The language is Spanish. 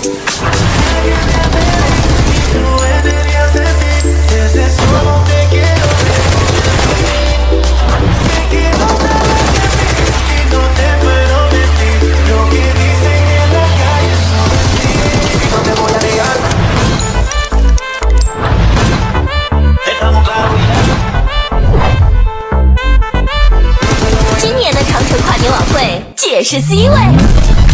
No deberías decir, desde solo te quiero ver. Sé que no sabes de mí y no te puedo mentir. Lo que dicen en la calle sobre ti, no te voy a negar. Estamos claros ya。 今年的长城跨年晚会，届时 C 位。